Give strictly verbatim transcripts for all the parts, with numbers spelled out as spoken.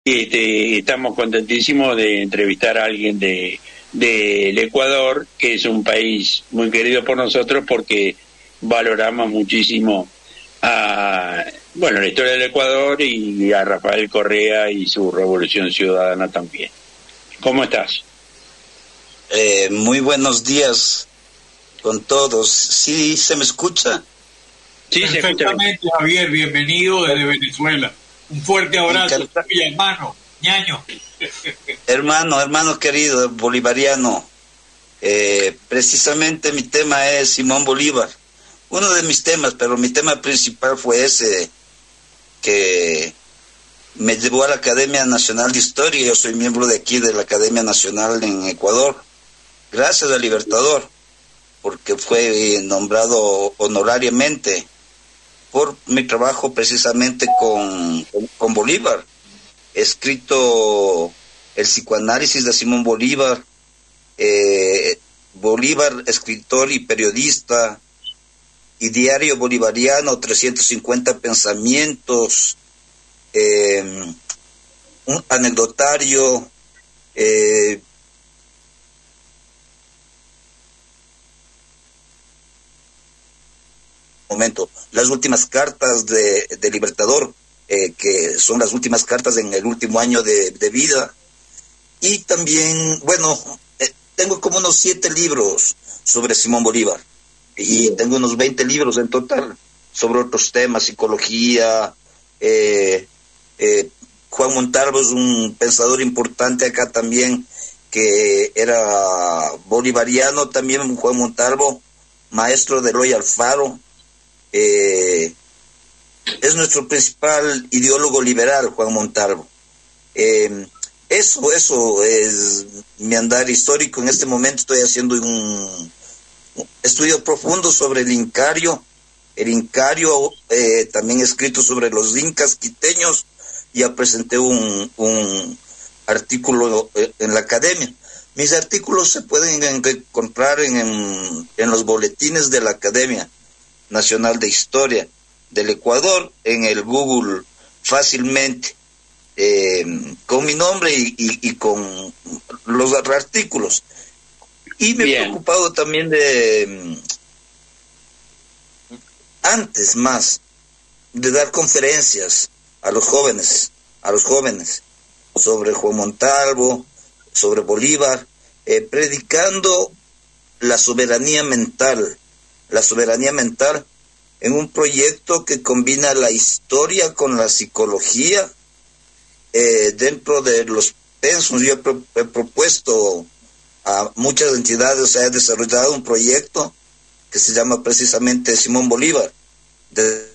Este, estamos contentísimos de entrevistar a alguien de del Ecuador, que es un país muy querido por nosotros porque valoramos muchísimo a, bueno, la historia del Ecuador y a Rafael Correa y su revolución ciudadana también. ¿Cómo estás? Eh, muy buenos días con todos. ¿Sí se me escucha? Sí, perfectamente, Javier, bienvenido desde Venezuela. Un fuerte abrazo, mi hermano, ñaño. Hermano, hermano querido, bolivariano. Eh, precisamente mi tema es Simón Bolívar. Uno de mis temas, pero mi tema principal fue ese que me llevó a la Academia Nacional de Historia. Yo soy miembro de aquí, de la Academia Nacional en Ecuador. Gracias al Libertador, porque fue nombrado honorariamente por mi trabajo precisamente con, con, con Bolívar. He escrito el psicoanálisis de Simón Bolívar, eh, Bolívar, escritor y periodista, y Diario Bolivariano, trescientos cincuenta pensamientos, eh, un anecdotario, eh, momento, las últimas cartas de, de Libertador, eh, que son las últimas cartas en el último año de, de vida. Y también, bueno, eh, tengo como unos siete libros sobre Simón Bolívar. Y tengo unos veinte libros en total sobre otros temas, psicología. Eh, eh, Juan Montalvo es un pensador importante acá también, que era bolivariano también, Juan Montalvo, maestro de Eloy Alfaro. Eh, es nuestro principal ideólogo liberal, Juan Montalvo. Eh, eso, eso es mi andar histórico. En este momento estoy haciendo un, un estudio profundo sobre el Incario. El Incario, eh, también he escrito sobre los incas quiteños. Ya presenté un, un artículo en la academia. Mis artículos se pueden encontrar en, en, en los boletines de la Academia Nacional de Historia del Ecuador, en el Google fácilmente, eh, con mi nombre y, y, y con los artículos. Y me Bien. he preocupado también de, antes más, de dar conferencias a los jóvenes, a los jóvenes, sobre Juan Montalvo, sobre Bolívar, eh, predicando la soberanía mental, la soberanía mental, en un proyecto que combina la historia con la psicología, eh, dentro de los pensos. Yo he, pro, he propuesto a muchas entidades, o sea, he desarrollado un proyecto que se llama precisamente Simón Bolívar, de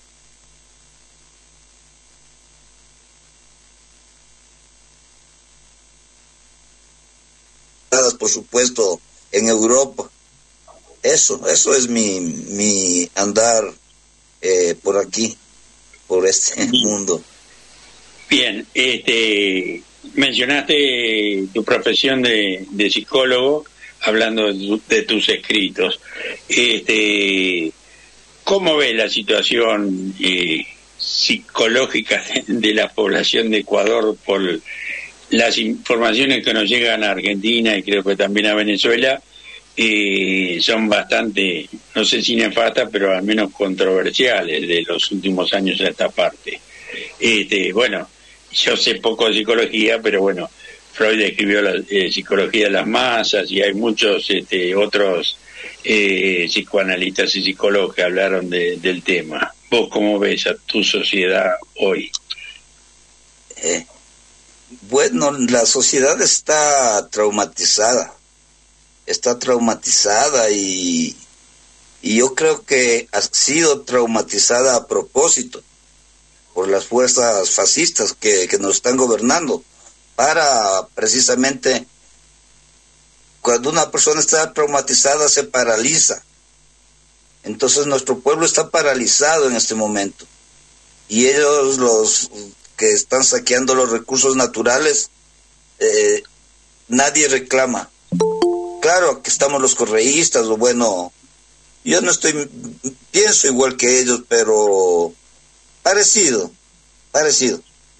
por supuesto en Europa. Eso, eso es mi, mi andar eh, por aquí, por este mundo. Bien, este, mencionaste tu profesión de, de psicólogo, hablando de, tu, de tus escritos. Este, ¿cómo ves la situación eh, psicológica de, de la población de Ecuador por las informaciones que nos llegan a Argentina y creo que también a Venezuela? Eh, son bastante, no sé si nefastas, pero al menos controversiales de los últimos años a esta parte. Este, bueno, yo sé poco de psicología, pero bueno, Freud escribió la eh, psicología de las masas y hay muchos este, otros eh, psicoanalistas y psicólogos que hablaron de, del tema. ¿Vos cómo ves a tu sociedad hoy? Eh, bueno, la sociedad está traumatizada. Está traumatizada y, y yo creo que ha sido traumatizada a propósito por las fuerzas fascistas que, que nos están gobernando, para precisamente, cuando una persona está traumatizada se paraliza. Entonces nuestro pueblo está paralizado en este momento y ellos, los que están saqueando los recursos naturales, eh, nadie reclama. Claro que estamos los correístas, o bueno, yo no estoy, pienso igual que ellos, pero parecido, parecido.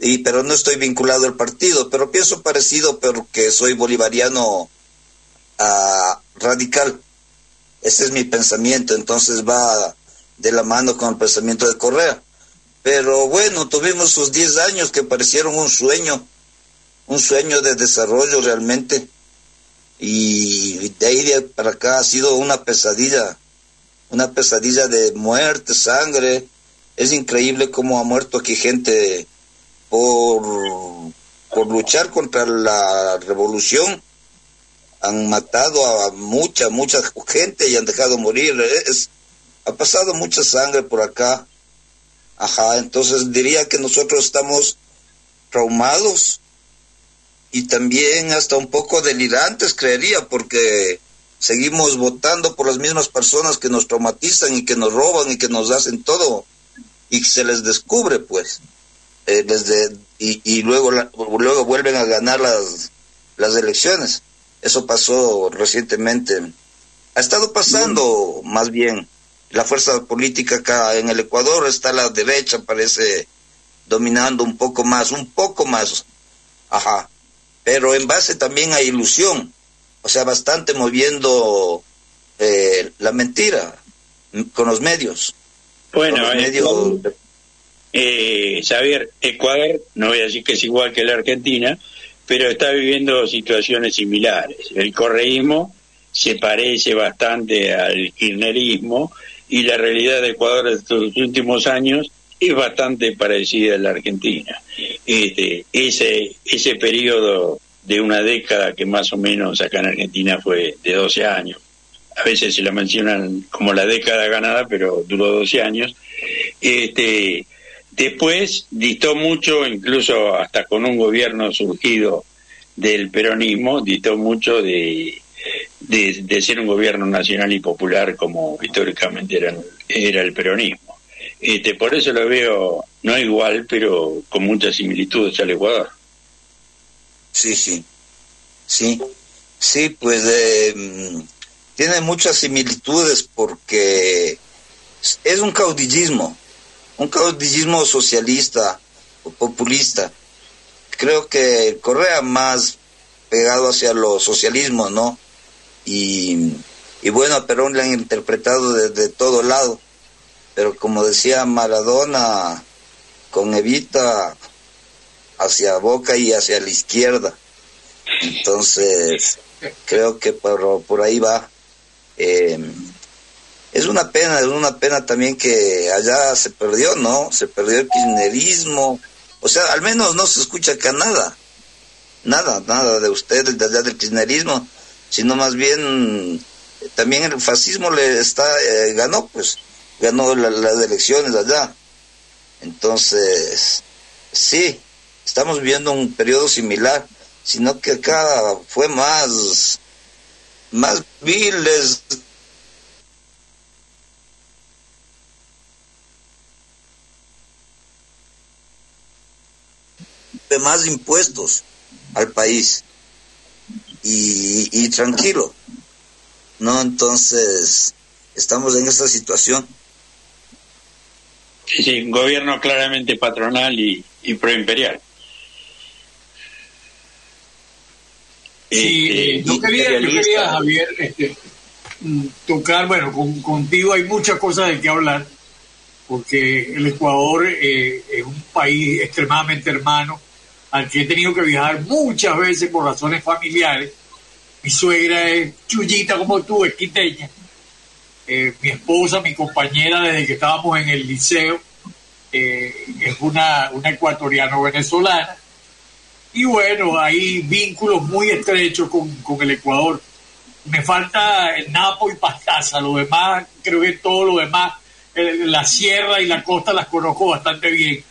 y, pero no estoy vinculado al partido, pero pienso parecido porque soy bolivariano uh, radical. Ese es mi pensamiento, entonces va de la mano con el pensamiento de Correa. Pero bueno, tuvimos sus diez años que parecieron un sueño, un sueño de desarrollo realmente, y de ahí de para acá ha sido una pesadilla, una pesadilla de muerte, sangre. Es increíble cómo ha muerto aquí gente por, por luchar contra la revolución. Han matado a mucha, mucha gente y han dejado morir. Es, ha pasado mucha sangre por acá. Ajá, entonces diría que nosotros estamos traumados y también hasta un poco delirantes, creería, porque seguimos votando por las mismas personas que nos traumatizan y que nos roban y que nos hacen todo, y se les descubre, pues, eh, desde, y, y luego, la, luego vuelven a ganar las, las elecciones. Eso pasó recientemente. Ha estado pasando, más bien. La fuerza política acá en el Ecuador está a la derecha, parece dominando un poco más, un poco más, ajá, pero en base también a ilusión, o sea, bastante moviendo eh, la mentira con los medios. Bueno, con los medios... medios... Eh, Xavier, Ecuador, no voy a decir que es igual que la Argentina, pero está viviendo situaciones similares. El correísmo se parece bastante al kirchnerismo, y la realidad de Ecuador de estos últimos años es bastante parecida a la Argentina. Este, ese, ese periodo de una década que más o menos acá en Argentina fue de doce años, a veces se la mencionan como la década ganada, pero duró doce años. Este, después distó mucho, incluso hasta con un gobierno surgido del peronismo, distó mucho de... De, de ser un gobierno nacional y popular como históricamente era, era el peronismo. Este, por eso lo veo no igual, pero con muchas similitudes al Ecuador. Sí, sí, sí, sí, pues eh, tiene muchas similitudes porque es un caudillismo, un caudillismo socialista o populista. Creo que Correa más pegado hacia los socialismos, ¿no? Y, y bueno, a Perón le han interpretado desde todo lado, pero como decía Maradona, con Evita hacia Boca y hacia la izquierda. Entonces creo que por, por ahí va. Eh, es una pena, es una pena también que allá se perdió, ¿no? Se perdió el kirchnerismo, o sea, al menos no se escucha acá nada, nada, nada de ustedes, de allá del kirchnerismo, sino más bien también el fascismo le está eh, ganó pues ganó la, las elecciones allá. Entonces sí, estamos viviendo un periodo similar, sino que acá fue más más viles, de más impuestos al país y, y tranquilo, ¿no? Entonces estamos en esta situación. Sí, sí, un gobierno claramente patronal y, y proimperial. Sí, este, yo quería, yo quería, Javier, este, tocar, bueno, con, contigo hay muchas cosas de qué hablar, porque el Ecuador eh, es un país extremadamente hermano, al que he tenido que viajar muchas veces por razones familiares. Mi suegra es chullita como tú, es quiteña. Eh, mi esposa, mi compañera desde que estábamos en el liceo, eh, es una, una ecuatoriano-venezolana. Y bueno, hay vínculos muy estrechos con, con el Ecuador. Me falta el Napo y Pastaza, lo demás, creo que todo lo demás, eh, la sierra y la costa las conozco bastante bien.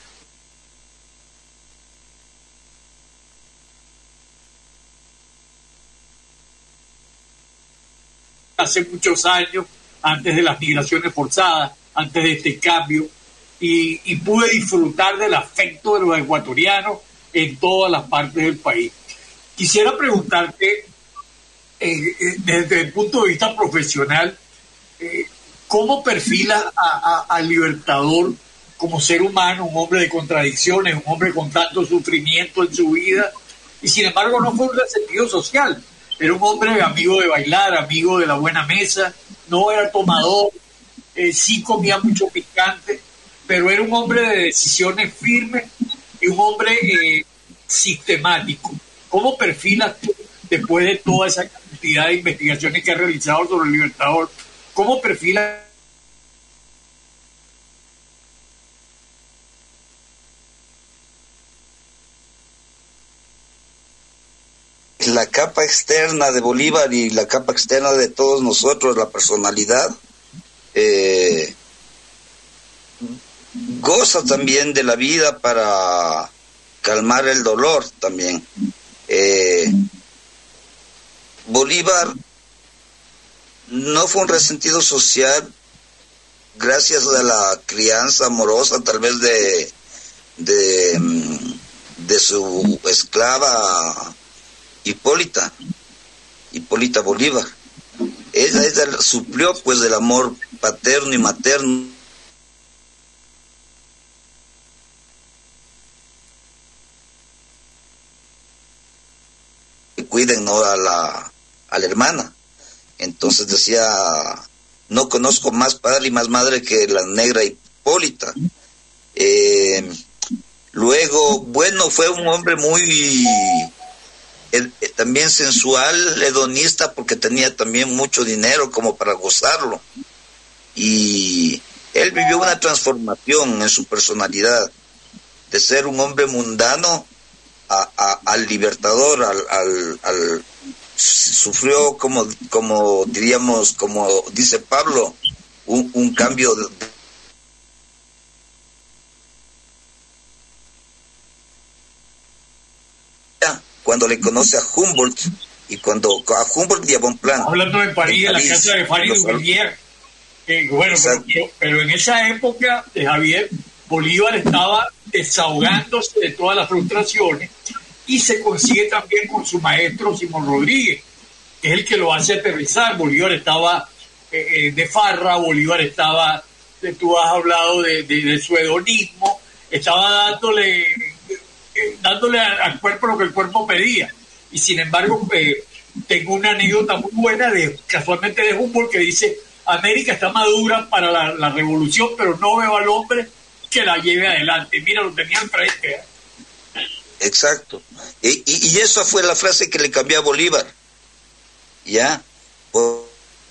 Hace muchos años, antes de las migraciones forzadas, antes de este cambio, y, y pude disfrutar del afecto de los ecuatorianos en todas las partes del país. Quisiera preguntarte, eh, desde el punto de vista profesional, eh, ¿cómo perfilas a, a, al Libertador como ser humano, un hombre de contradicciones, un hombre con tanto sufrimiento en su vida, y sin embargo no fue un resentido social. Era un hombre amigo de bailar, amigo de la buena mesa, no era tomador, eh, sí comía mucho picante, pero era un hombre de decisiones firmes y un hombre eh, sistemático. ¿Cómo perfilas tú, después de toda esa cantidad de investigaciones que has realizado sobre el Libertador, cómo perfilas la capa externa de Bolívar y la capa externa de todos nosotros, la personalidad, eh, goza también de la vida para calmar el dolor también. Eh, Bolívar no fue un resentido social gracias a la crianza amorosa tal vez de de, de su esclava Hipólita, Hipólita Bolívar. Ella, ella suplió pues el amor paterno y materno. Que cuiden, ¿no?, a la, a la hermana. Entonces decía, no conozco más padre y más madre que la negra Hipólita. Eh, luego, bueno, fue un hombre muy... El, también sensual, hedonista, porque tenía también mucho dinero como para gozarlo. Y él vivió una transformación en su personalidad, de ser un hombre mundano a, a, al libertador, al, al, al sufrió como, como diríamos, como dice Pablo, un, un cambio de, cuando le conoce a Humboldt, y cuando a Humboldt y a Bonpland. Hablando en París, en, París, en la casa de Farid Duvalier. Eh, bueno, pero, pero en esa época de Javier, Bolívar estaba desahogándose de todas las frustraciones y se consigue también con su maestro Simón Rodríguez, que es el que lo hace aterrizar. Bolívar estaba eh, de farra, Bolívar estaba, de, tú has hablado de, de, de su hedonismo, estaba dándole... dándole al cuerpo lo que el cuerpo pedía. Y sin embargo, eh, tengo una anécdota muy buena de casualmente de Humboldt que dice: América está madura para la, la revolución, pero no veo al hombre que la lleve adelante. Mira, lo tenía enfrente. Exacto. Y, y, y esa fue la frase que le cambió a Bolívar. ¿Ya? Por...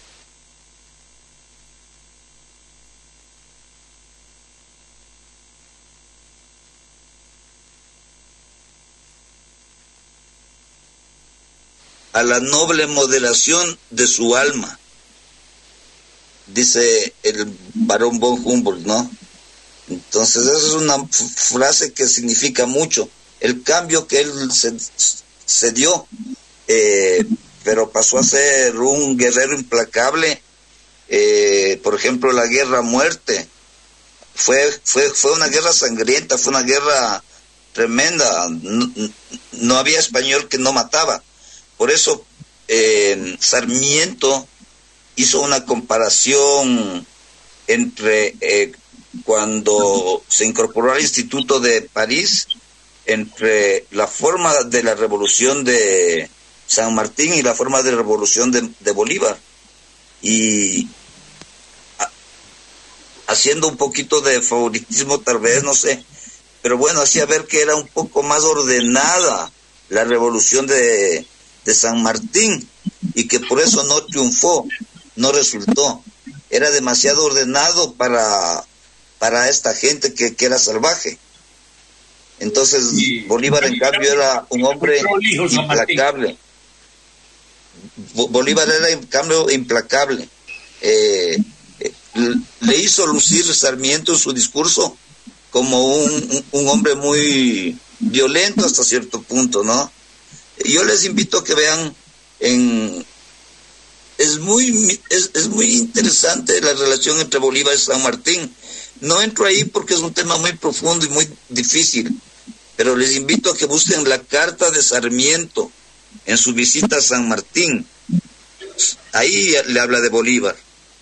a la noble moderación de su alma, dice el barón von Humboldt, ¿no? Entonces esa es una frase que significa mucho, el cambio que él se, se dio, eh, pero pasó a ser un guerrero implacable. Eh, por ejemplo, la guerra a muerte fue, fue, fue una guerra sangrienta, fue una guerra tremenda, no, no había español que no mataba. Por eso eh, Sarmiento hizo una comparación entre eh, cuando se incorporó al Instituto de París, entre la forma de la revolución de San Martín y la forma de revolución de, de Bolívar. Y a, haciendo un poquito de favoritismo tal vez, no sé, pero bueno, hacía ver que era un poco más ordenada la revolución de... de San Martín, y que por eso no triunfó, no resultó. Era demasiado ordenado para, para esta gente que, que era salvaje. Entonces sí. Bolívar en cambio era un hombre implacable. Bolívar era en cambio implacable. Eh, eh, le hizo lucir Sarmiento en su discurso como un, un, un hombre muy violento hasta cierto punto, ¿no? Yo les invito a que vean, en, es muy es, es muy interesante la relación entre Bolívar y San Martín. No entro ahí porque es un tema muy profundo y muy difícil, pero les invito a que busquen la carta de Sarmiento en su visita a San Martín. Ahí le habla de Bolívar.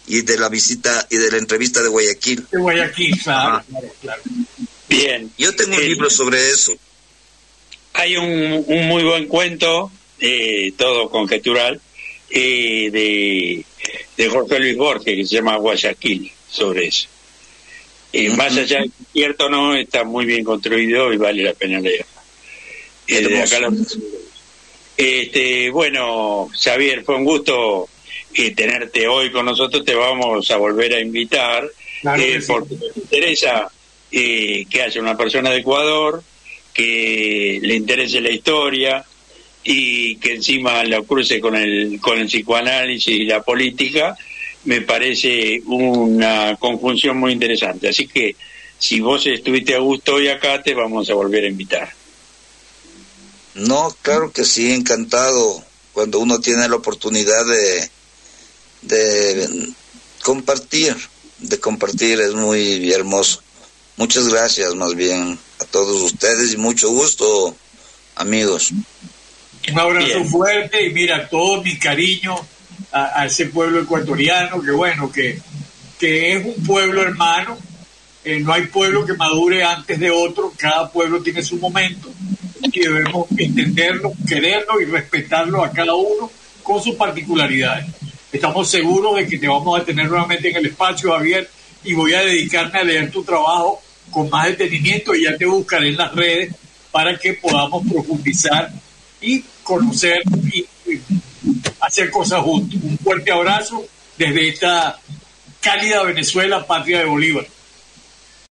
y de la visita y de la entrevista de Guayaquil. De Guayaquil, claro, claro, claro. Bien. Yo tengo un eh, libro sobre eso. Hay un, un muy buen cuento, eh, todo conjetural, eh, de, de Jorge Luis Borges, que se llama Guayaquil, sobre eso. Eh, uh-huh. Más allá de cierto o no, está muy bien construido y vale la pena leer. Eh, de acá lo... este, bueno, Xavier, fue un gusto eh, tenerte hoy con nosotros. Te vamos a volver a invitar, claro eh, sí. porque me interesa eh, que haya una persona de Ecuador que le interese la historia y que encima la cruce con el con el psicoanálisis y la política. Me parece una conjunción muy interesante. Así que si vos estuviste a gusto hoy acá, te vamos a volver a invitar. No, claro que sí, encantado. Cuando uno tiene la oportunidad de de compartir, de compartir es muy hermoso. Muchas gracias más bien a todos ustedes y mucho gusto, amigos. Un abrazo Bien. fuerte y mira, todo mi cariño a, a ese pueblo ecuatoriano, que bueno, que, que es un pueblo hermano, eh, no hay pueblo que madure antes de otro, cada pueblo tiene su momento y debemos entenderlo, quererlo y respetarlo a cada uno con sus particularidades. Estamos seguros de que te vamos a tener nuevamente en el espacio, Javier, y voy a dedicarme a leer tu trabajo con más detenimiento y ya te buscaré en las redes para que podamos profundizar y conocer y, y hacer cosas juntos. Un fuerte abrazo desde esta cálida Venezuela, patria de Bolívar.